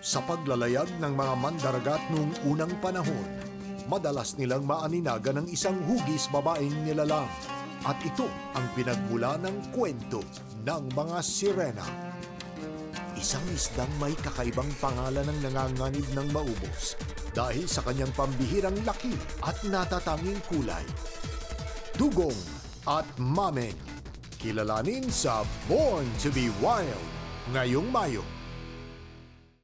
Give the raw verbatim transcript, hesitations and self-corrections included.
Sa paglalayag ng mga mandaragat noong unang panahon, madalas nilang maaninagan ng isang hugis babaeng nilalang. At ito ang pinagmula ng kwento ng mga sirena. Isang isdang may kakaibang pangalan ng nanganganib ng maubos dahil sa kanyang pambihirang laki at natatanging kulay. Dugong at Mameng, kilalanin sa Born to be Wild ngayong Mayo.